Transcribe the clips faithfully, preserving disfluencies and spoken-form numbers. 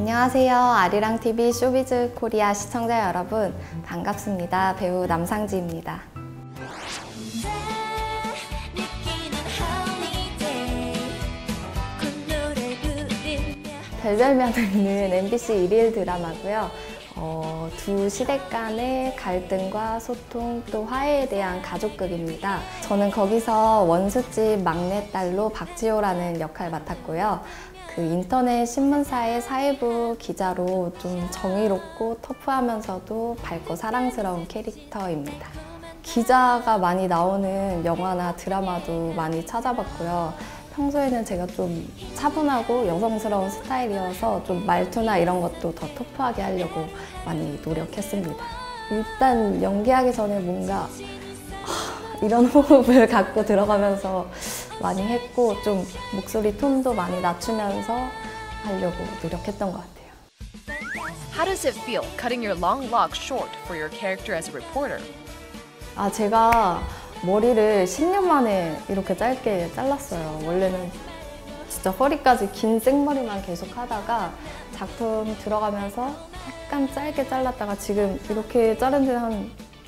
안녕하세요. 아리랑티비 쇼비즈 코리아 시청자 여러분, 반갑습니다. 배우 남상지입니다. 별별며느리는 엠비씨 일일 드라마고요. 어, 두 시대 간의 갈등과 소통 또 화해에 대한 가족극입니다. 저는 거기서 원수집 막내딸로 박지호라는 역할 맡았고요. 그 인터넷 신문사의 사회부 기자로 좀 정의롭고 터프하면서도 밝고 사랑스러운 캐릭터입니다. 기자가 많이 나오는 영화나 드라마도 많이 찾아봤고요. 평소에는 제가 좀 차분하고 여성스러운 스타일이어서 좀 말투나 이런 것도 더 터프하게 하려고 많이 노력했습니다. 일단 연기하기 전에 뭔가 이런 호흡을 갖고 들어가면서 많이 했고, 좀 목소리 톤도 많이 낮추면서 하려고 노력했던 것 같아요. How does it feel cutting your long locks short for your character as a reporter? 아, 제가 머리를 십 년 만에 이렇게 짧게 잘랐어요. 원래는 진짜 허리까지 긴 생머리만 계속 하다가 작품 들어가면서 약간 짧게 잘랐다가 지금 이렇게 자른 지는 한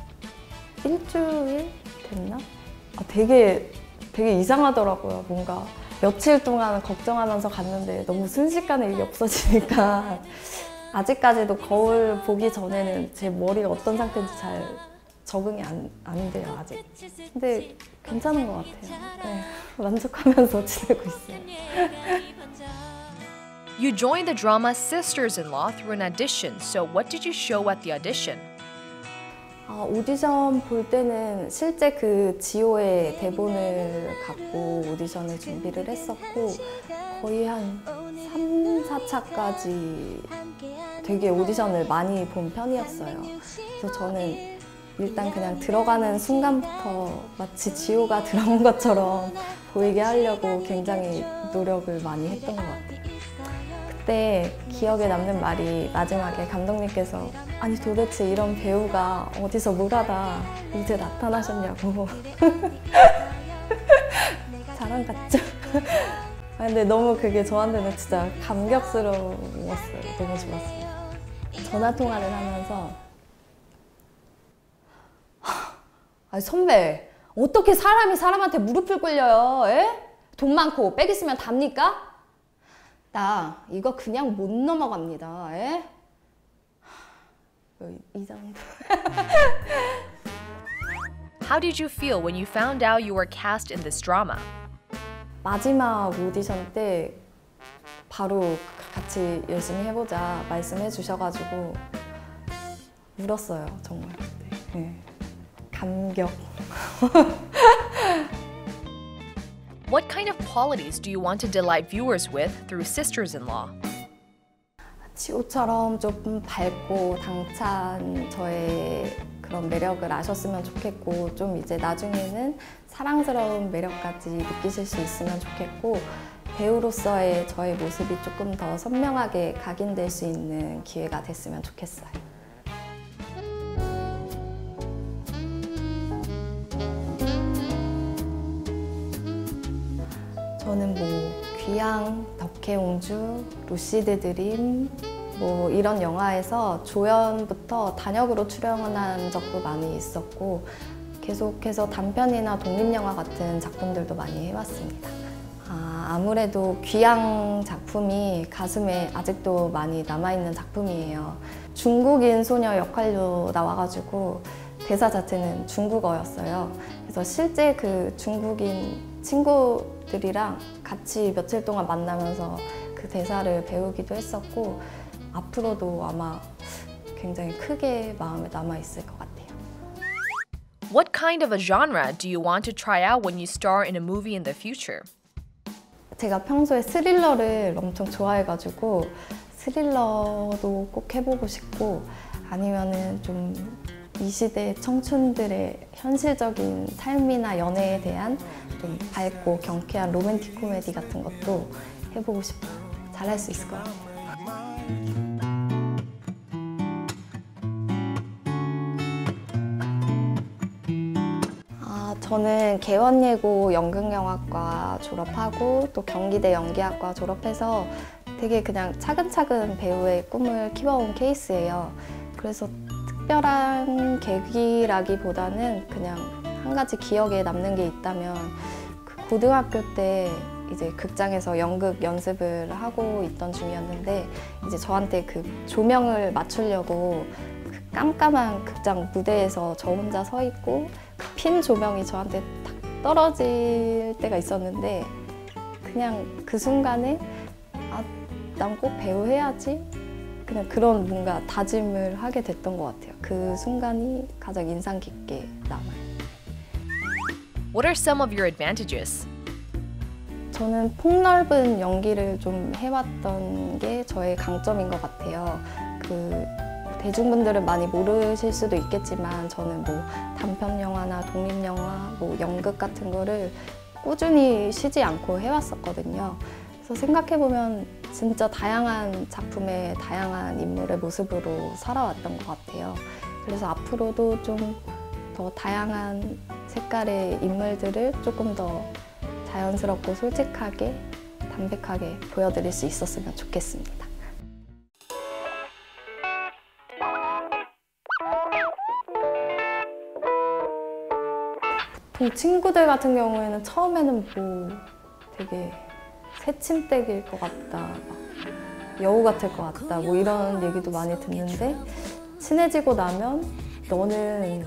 일주일 됐나? 아, 되게 되게 이상하더라고요. 뭔가 며칠 동안 걱정하면서 갔는데 너무 순식간에 이게 없어지니까 아직까지도 거울 보기 전에는 제 머리가 어떤 상태인지 잘 적응이 안, 안 돼요, 아직. 근데 괜찮은 것 같아요. 네, 만족하면서 지내고 있어요. You joined the drama Sisters-in-Law through an audition, so what did you show at the audition? 아, 오디션 볼 때는 실제 그 지호의 대본을 갖고 오디션을 준비를 했었고, 거의 한 삼, 사 차까지 되게 오디션을 많이 본 편이었어요. 그래서 저는 일단 그냥 들어가는 순간부터 마치 지호가 들어온 것처럼 보이게 하려고 굉장히 노력을 많이 했던 것 같아요. 그때 기억에 남는 말이 마지막에 감독님께서 아니 도대체 이런 배우가 어디서 뭘 하다 이제 나타나셨냐고. 자랑 같죠? 근데 너무 그게 저한테는 진짜 감격스러웠어요. 너무 좋았어요. 전화 통화를 하면서 아니 선배, 어떻게 사람이 사람한테 무릎을 꿀려요? 에? 돈 많고 빽 있으면 답니까? 나 이거 그냥 못 넘어갑니다. 에? 이 정도. How did you feel when you found out you were cast in this drama? 마지막 오디션 때 바로 같이 열심히 해보자 말씀해 주셔가지고 울었어요, 정말. 네. 감격. What kind of qualities do you want to delight viewers with through Sisters-in-Law? 지호처럼 조금 밝고 당찬 저의 그런 매력을 아셨으면 좋겠고, 좀 이제 나중에는 사랑스러운 매력까지 느끼실 수 있으면 좋겠고, 배우로서의 저의 모습이 조금 더 선명하게 각인될 수 있는 기회가 됐으면 좋겠어요. 저는 뭐 귀향, 덕혜옹주, 루시드 드림 뭐 이런 영화에서 조연부터 단역으로 출연한 적도 많이 있었고, 계속해서 단편이나 독립영화 같은 작품들도 많이 해왔습니다. 아, 아무래도 귀향 작품이 가슴에 아직도 많이 남아있는 작품이에요. 중국인 소녀 역할로 나와가지고 대사 자체는 중국어였어요. 그래서 실제 그 중국인 친구들이랑 같이 며칠 동안 만나면서 그 대사를 배우기도 했었고, 앞으로도 아마 굉장히 크게 마음에 남아있을 것 같아요. What kind of a genre do you want to try out when you star in a movie in the future? 제가 평소에 스릴러를 엄청 좋아해가지고 스릴러도 꼭 해보고 싶고, 아니면은 좀 이 시대 청춘들의 현실적인 삶이나 연애에 대한 좀 밝고 경쾌한 로맨틱 코미디 같은 것도 해보고 싶어요. 잘할 수 있을 것 같아요. 아, 저는 개원예고 연극영화과 졸업하고 또 경기대 연기학과 졸업해서 되게 그냥 차근차근 배우의 꿈을 키워온 케이스예요. 그래서 특별한 계기라기보다는 그냥 한 가지 기억에 남는 게 있다면 그 고등학교 때 이제 극장에서 연극 연습을 하고 있던 중이었는데 이제 저한테 그 조명을 맞추려고 그 깜깜한 극장 무대에서 저 혼자 서 있고 그 핀 조명이 저한테 탁 떨어질 때가 있었는데 그냥 그 순간에 아, 난 꼭 배우 해야지 그냥 그런 뭔가 다짐을 하게 됐던 것 같아요. 그 순간이 가장 인상 깊게 남아요. What are some of your advantages? 저는 폭넓은 연기를 좀 해왔던 게 저의 강점인 것 같아요. 그 대중분들은 많이 모르실 수도 있겠지만 저는 뭐 단편 영화나 독립 영화, 뭐 연극 같은 거를 꾸준히 쉬지 않고 해왔었거든요. 그래서 생각해보면 진짜 다양한 작품의 다양한 인물의 모습으로 살아왔던 것 같아요. 그래서 앞으로도 좀 더 다양한 색깔의 인물들을 조금 더 자연스럽고 솔직하게, 담백하게 보여드릴 수 있었으면 좋겠습니다. 보통 친구들 같은 경우에는 처음에는 뭐 되게 새침대기일 것 같다, 막 여우 같을 것 같다, 뭐 이런 얘기도 많이 듣는데 친해지고 나면 너는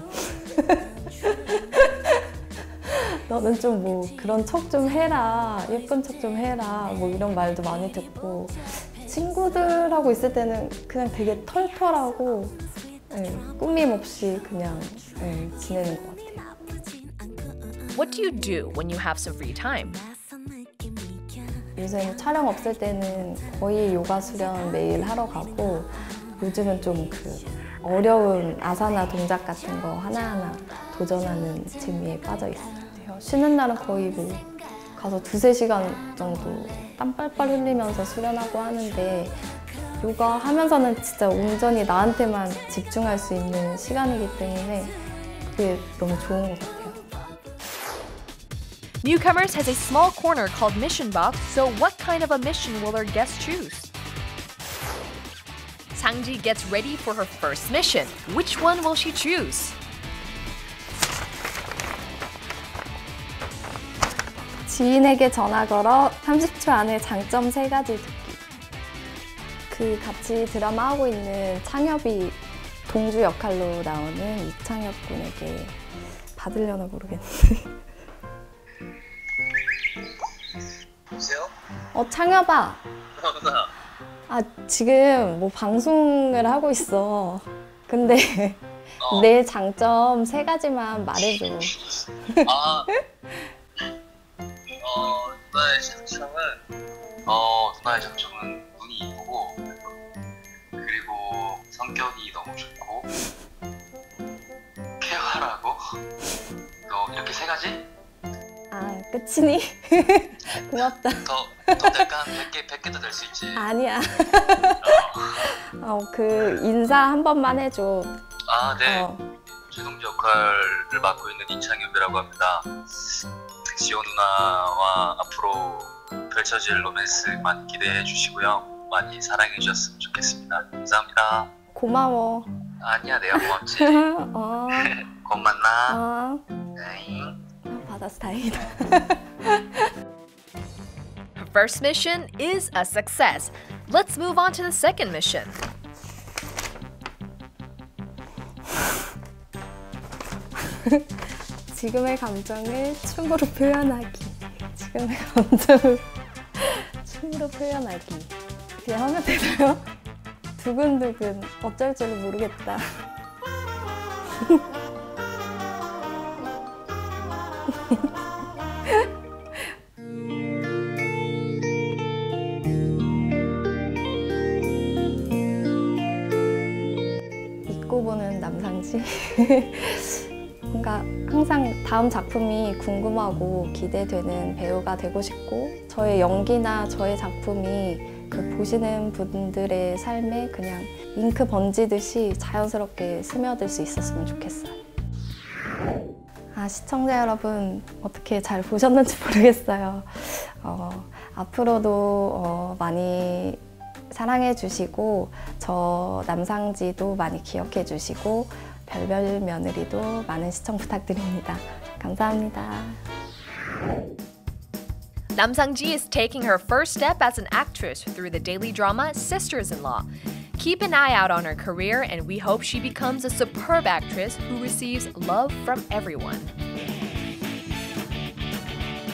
너는 좀 뭐 그런 척 좀 해라, 예쁜 척 좀 해라, 뭐 이런 말도 많이 듣고 친구들하고 있을 때는 그냥 되게 털털하고 네, 꾸밈 없이 그냥 네, 지내는 것 같아요. What do you do when you have some free time? 요새는 촬영 없을 때는 거의 요가 수련 매일 하러 가고 요즘은 좀 그 어려운 아사나 동작 같은 거 하나하나 도전하는 재미에 빠져 있어요. 쉬는 날은 거의 뭐 가서 두세 시간 정도 땀 빨빨 흘리면서 수련하고 하는데 요가 하면서는 진짜 온전히 나한테만 집중할 수 있는 시간이기 때문에 그게 너무 좋은 것 같아요. Newcomers has a small corner called Mission Box, so what kind of a mission will their guests choose? Sang-ji gets ready for her first mission. Which one will she choose? 지인에게 전화 걸어 삼십 초 안에 장점 세 가지 듣기. 그 같이 드라마 하고 있는 창엽이 동주 역할로 나오는 이창엽 군에게 받으려나 모르겠는데. 여보세요? 어, 창엽아. 누나. 아, 지금 뭐 방송을 하고 있어. 근데 어. 내 장점 세 가지만 말해줘. 아, 어, 누나의 장점은, 어, 누나의 장점은 눈이 이쁘고, 그리고 성격이 너무 좋고, 쾌활하고, 또 이렇게 세 가지? 아, 끝이니? 고맙다. 더, 더 될까? 한 백 개, 백 개도 될 수 있지. 아니야. 어, 그 인사 한 번만 해줘. 아, 네. 어. 최동주 역할을 맡고 있는 이창엽이라고 합니다. 지호 누나와 앞으로 펼쳐질 로맨스 많이 기대해 주시고요. 많이 사랑해 주셨으면 좋겠습니다. 감사합니다. 고마워. 아니야, 내가 고맙지. 어. 곧 만나. 어. 네. 받아서 다행이다. Her first mission is a success. Let's move on to the second mission. 지금의 감정을 춤으로 표현하기. 지금의 감정을 춤으로 표현하기. 그냥 하면 되나요? 두근두근 어쩔 줄을 모르겠다. 잊고 보는 남상지. 뭔가 항상 다음 작품이 궁금하고 기대되는 배우가 되고 싶고 저의 연기나 저의 작품이 그 보시는 분들의 삶에 그냥 잉크 번지듯이 자연스럽게 스며들 수 있었으면 좋겠어요. 아, 시청자 여러분 어떻게 잘 보셨는지 모르겠어요. 어, 앞으로도 어, 많이 사랑해 주시고 저 남상지도 많이 기억해 주시고 별별 며느리도 많은 시청 부탁드립니다. 감사합니다. Nam Sang-ji is taking her first step as an actress through the daily drama Sisters-in-Law. Keep an eye out on her career, and we hope she becomes a superb actress who receives love from everyone.